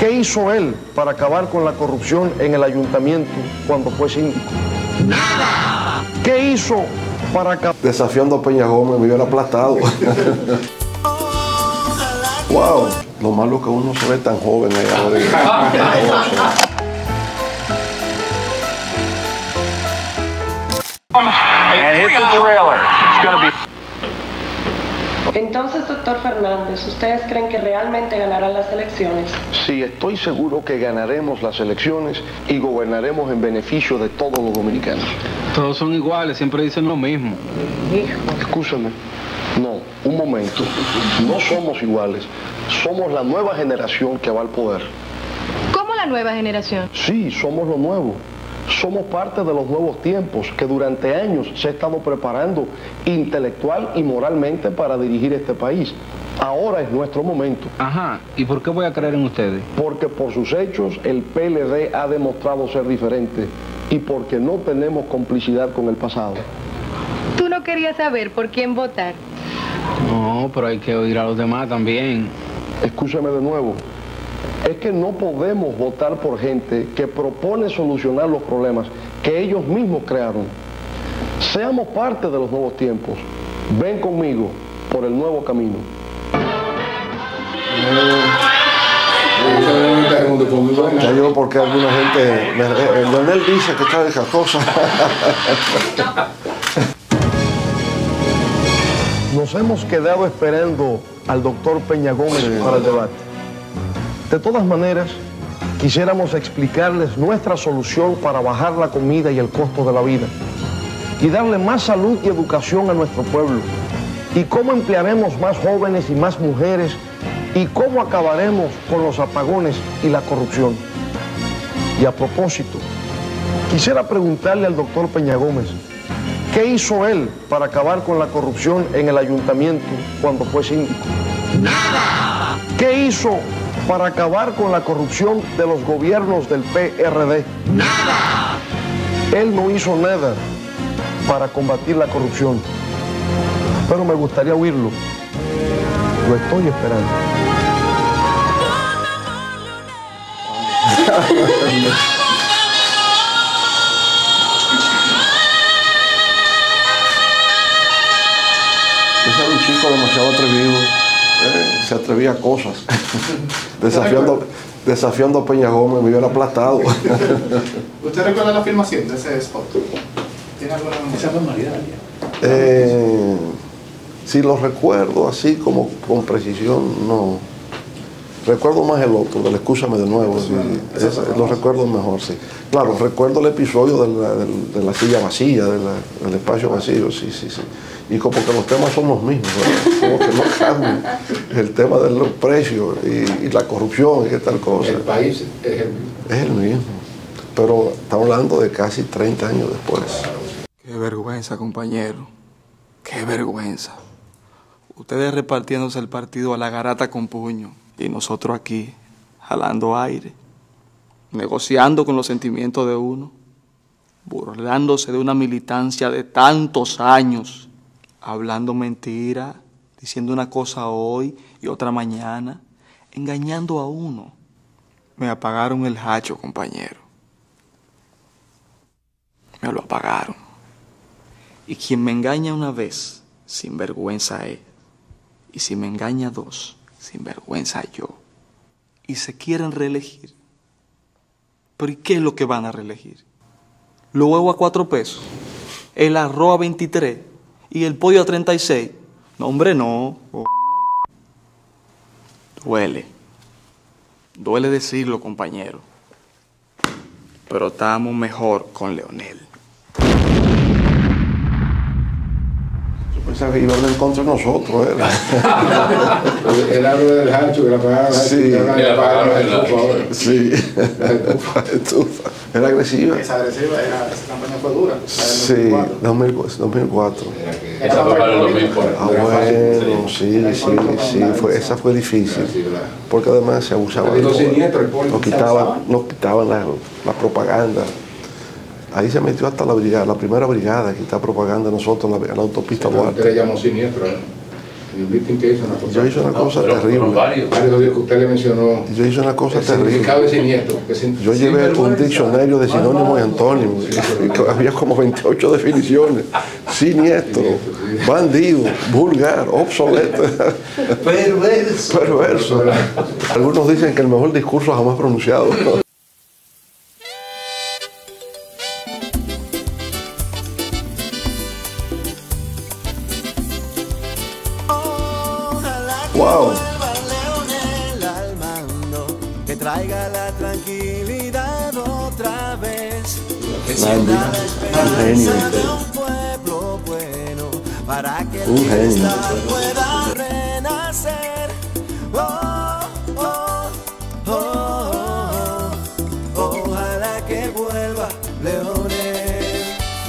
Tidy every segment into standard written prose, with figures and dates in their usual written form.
¿Qué hizo él para acabar con la corrupción en el ayuntamiento cuando fue síndico? ¡Nada! ¿Qué hizo para acabar? Desafiando a Peña Gómez, me hubiera aplastado. Wow, lo malo es que uno se ve tan joven allá. Entonces, doctor Fernández, ¿ustedes creen que realmente ganarán las elecciones? Sí, estoy seguro que ganaremos las elecciones y gobernaremos en beneficio de todos los dominicanos. Todos son iguales, siempre dicen lo mismo. Escúchame. No, un momento. No somos iguales. Somos la nueva generación que va al poder. ¿Cómo la nueva generación? Sí, somos lo nuevo. Somos parte de los nuevos tiempos que durante años se ha estado preparando intelectual y moralmente para dirigir este país. Ahora es nuestro momento. Ajá, ¿y por qué voy a creer en ustedes? Porque por sus hechos el PLD ha demostrado ser diferente y porque no tenemos complicidad con el pasado. ¿Tú no querías saber por quién votar? No, pero hay que oír a los demás también. Escúchame de nuevo. Es que no podemos votar por gente que propone solucionar los problemas que ellos mismos crearon. Seamos parte de los nuevos tiempos. Ven conmigo por el nuevo camino. Ya yo porque alguna gente... Leonel dice que está de cacosa. Nos hemos quedado esperando al doctor Peña Gómez para el debate. De todas maneras, quisiéramos explicarles nuestra solución para bajar la comida y el costo de la vida y darle más salud y educación a nuestro pueblo, y cómo emplearemos más jóvenes y más mujeres, y cómo acabaremos con los apagones y la corrupción. Y a propósito, quisiera preguntarle al doctor Peña Gómez, ¿qué hizo él para acabar con la corrupción en el ayuntamiento cuando fue síndico? ¡Nada! ¿Qué hizo para acabar con la corrupción de los gobiernos del PRD? ¡Nada! Él no hizo nada para combatir la corrupción, pero me gustaría oírlo. Lo estoy esperando. Ese era un chico demasiado atrevido. Se atrevía a cosas. Desafiando a Peña Gómez, me hubiera aplastado. ¿Usted recuerda la filmación de ese spot? ¿Tiene alguna normalidad? Si lo recuerdo así como con precisión, no. Recuerdo más el otro, del Escúchame de nuevo. Sí, lo recuerdo mejor, sí. Claro, recuerdo el episodio de la silla vacía, del espacio vacío, sí. Y como que los temas son los mismos, ¿verdad? Como que no cambian. El tema de los precios y la corrupción y qué tal cosa. El país es el mismo. Es el mismo. Pero estamos hablando de casi 30 años después. Qué vergüenza, compañero. Qué vergüenza. Ustedes repartiéndose el partido a la garata con puño y nosotros aquí, jalando aire, negociando con los sentimientos de uno, burlándose de una militancia de tantos años, hablando mentira, diciendo una cosa hoy y otra mañana, engañando a uno. Me apagaron el hacho, compañero. Me lo apagaron. Y quien me engaña una vez, sinvergüenza es. Y si me engaña dos, sinvergüenza yo. Y se quieren reelegir. ¿Pero y qué es lo que van a reelegir? Los huevos a 4 pesos, el arroz a 23 y el pollo a 36. No, hombre, no. Duele. Duele decirlo, compañero. Pero estamos mejor con Leonel. Pensaba que iban en contra de nosotros, ¿era? El árbol del hacho, que la pagaron. Sí, la estufa. Era agresiva. Esa campaña fue dura. Sí, 2004. Esa fue en 2004. Bueno, sí, esa fue difícil. Porque además se abusaba. Nos quitaban la propaganda. Ahí se metió hasta la primera brigada, que está propaganda nosotros en la autopista Duarte. Usted le llamó siniestro, ¿no? En el meeting que hizo una cosa. Yo hice una cosa terrible. Varios días que usted le mencionó. Yo hice una cosa terrible. Significado de siniestro. Yo llevé un diccionario de sinónimos y antónimos. Había como 28 definiciones. Siniestro, bandido, vulgar, obsoleto. Perverso. Algunos dicen que el mejor discurso jamás pronunciado. Wow. Que traiga la tranquilidad otra vez. Nandi, un genio. Un genio. Pueda renacer. Ojalá que vuelva Leonel,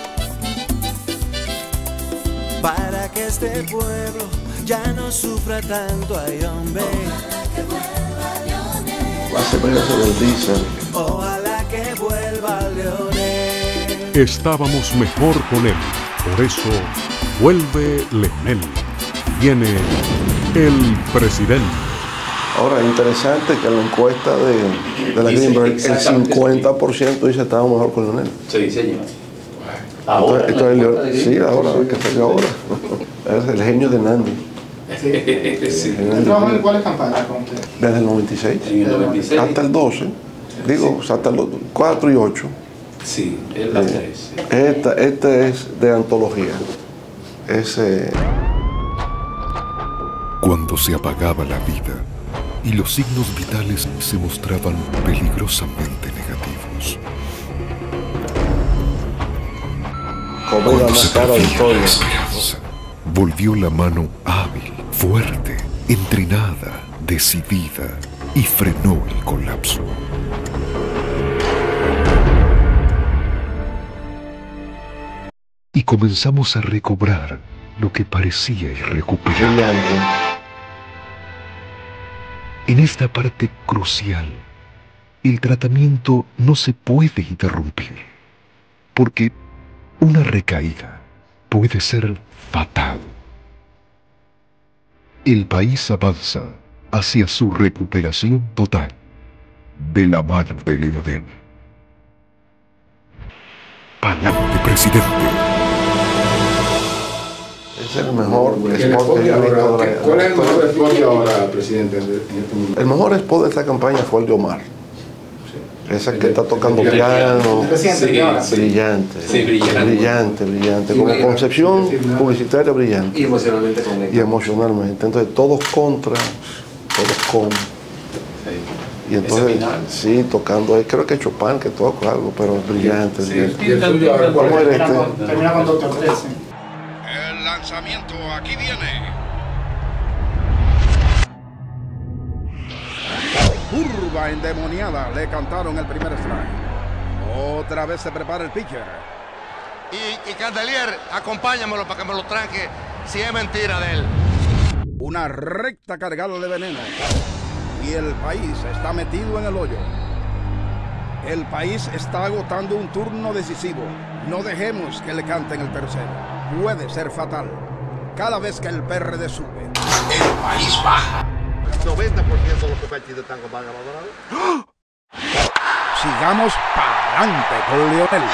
para que este pueblo ya no sufra tanto, ay hombre. Hace precio del diésel. Ojalá que vuelva Leonel. Estábamos mejor con él, por eso vuelve Leonel. Viene el presidente. Ahora, interesante que la encuesta de la Greenberg, el 50% dice estaba mejor con Leonel. Se diseña. Ahora. Sí, ahora, que salió ahora. Es el genio de Nandi. Sí. ¿Trabajó en cuáles campañas con usted? Desde el 96. En el 96. Hasta el 12. Digo, sí. Hasta los 4 y 8. Sí, es la 3. Esta es de antología. Cuando se apagaba la vida y los signos vitales se mostraban peligrosamente negativos. Cuando se perdía la esperanza, volvió la mano hábil, fuerte, entrenada, decidida y frenó el colapso. Y comenzamos a recobrar lo que parecía irrecuperable. En esta parte crucial, el tratamiento no se puede interrumpir, porque una recaída puede ser fatal. El país avanza hacia su recuperación total de la mano de Leonel. Pa'lante, presidente. Es el mejor spot que yo he visto. ¿Cuál es el mejor spot ahora, presidente? El mejor spot de esta campaña fue el de Omar. Esa que está tocando piano, brillante, como concepción publicitaria brillante. Y emocionalmente conectado. Y emocionalmente. Entonces todos contra, todos con. Y entonces, sí, tocando, creo que Chopin que toca algo, pero brillante. ¿Cómo era este? Termina con Dr. 13. El lanzamiento aquí viene. Curva endemoniada, le cantaron el primer strike. Otra vez se prepara el pitcher. Y Candelier, acompáñamelo para que me lo tranque si es mentira de él. Una recta cargada de veneno. Y el país está metido en el hoyo. El país está agotando un turno decisivo. No dejemos que le canten el tercero. Puede ser fatal. Cada vez que el PRD sube, el país baja. 90% de los partidos están con Vargas Maldonado. Sigamos para adelante con Leonel.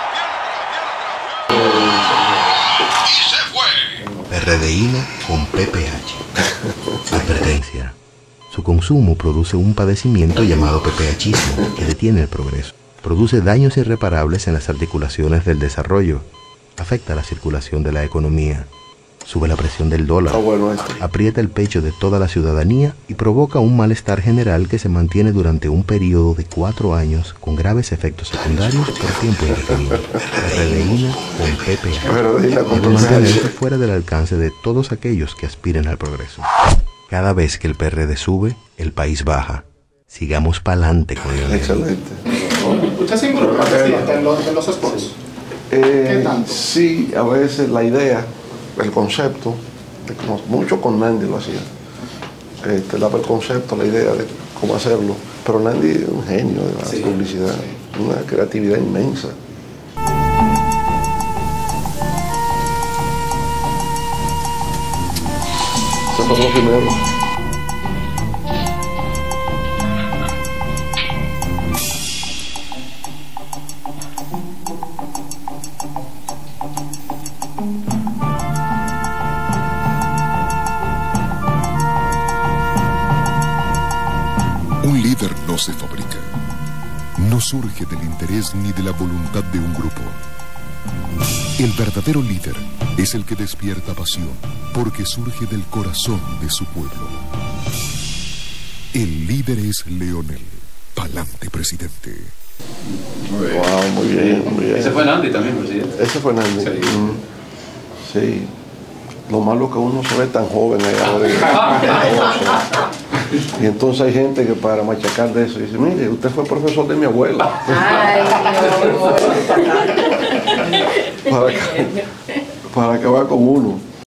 Y se fue. PRDino con PPH. Advertencia. Su consumo produce un padecimiento llamado PPHismo que detiene el progreso. Produce daños irreparables en las articulaciones del desarrollo. Afecta la circulación de la economía. Sube la presión del dólar, aprieta el pecho de toda la ciudadanía y provoca un malestar general que se mantiene durante un periodo de 4 años con graves efectos secundarios por tiempo indefinido. PRDina con PPH. Permanentemente fuera del alcance de todos aquellos que aspiren al progreso. Cada vez que el PRD sube, el país baja. Sigamos pa'lante con Leonel. Excelente. ¿Usted se involucra, presidente, en los sports? ¿Qué tanto? Sí, a veces la idea, el concepto, mucho con Nandi lo hacía. Daba el concepto, la idea de cómo hacerlo. Pero Nandi es un genio de la publicidad, una creatividad inmensa. Esos fueron los primeros. Un líder no se fabrica, no surge del interés ni de la voluntad de un grupo. El verdadero líder es el que despierta pasión porque surge del corazón de su pueblo. El líder es Leonel. Pa'lante, presidente. Wow, muy bien, muy bien. Ese fue Nandi también, presidente. Ese fue Nandi. Sí. Sí. Lo malo que uno se ve tan joven ahí ahora. Y entonces hay gente que para machacar de eso dice, mire, usted fue profesor de mi abuela. Ay, para acabar con uno.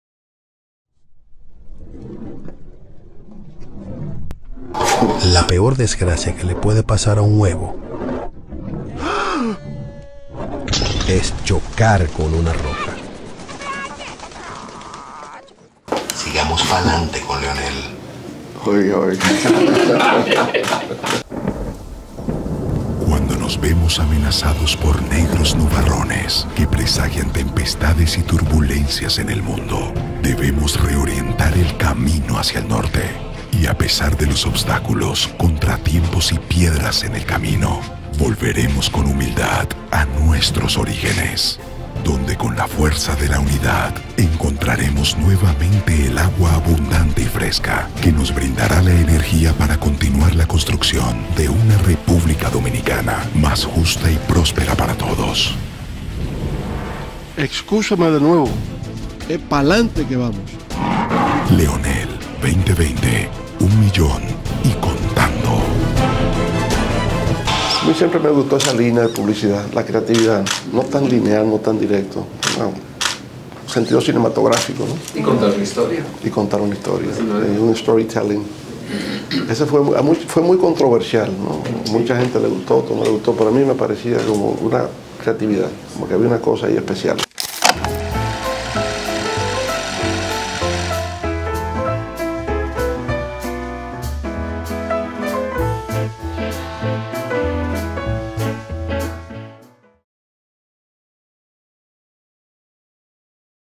La peor desgracia que le puede pasar a un huevo es chocar con una roca. Sigamos pa'lante con Leonel. Oiga, oiga. Cuando nos vemos amenazados por negros nubarrones que presagian tempestades y turbulencias en el mundo, debemos reorientar el camino hacia el norte. Y a pesar de los obstáculos, contratiempos y piedras en el camino, volveremos con humildad a nuestros orígenes, donde con la fuerza de la unidad encontraremos nuevamente el agua abundante y fresca que nos brindará la energía para continuar la construcción de una República Dominicana más justa y próspera para todos. Excúsame de nuevo, es pa'lante que vamos. Leonel 2020, 1 millón y contando. A mí siempre me gustó esa línea de publicidad, la creatividad, no tan lineal, no tan directo, un sentido cinematográfico, ¿no? Y contar una historia. Y contar una historia, un storytelling. Ese fue muy controversial, ¿no? Mucha gente le gustó, otro no le gustó, pero a mí me parecía como una creatividad, como que había una cosa ahí especial.